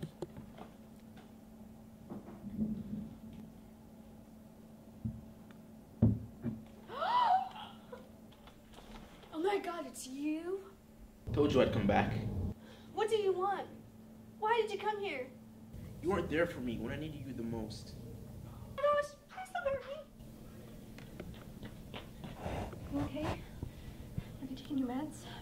Oh my God, it's you? Told you I'd come back. What do you want? Why did you come here? You weren't there for me when I needed you the most. Oh my gosh, please don't hurt me. You okay? Have you taken your meds?